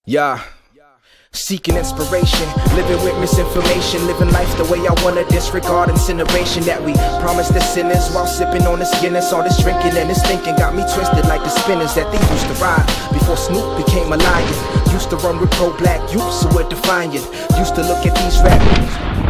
Yeah. Seeking inspiration, living with misinformation, living life the way I wanna, disregard incineration that we promised the sinners while sipping on this Guinness. All this drinking and this thinking got me twisted like the spinners that they used to ride before Snoop became a lion. Used to run with pro-black youths who were defiant. Used to look at these rappers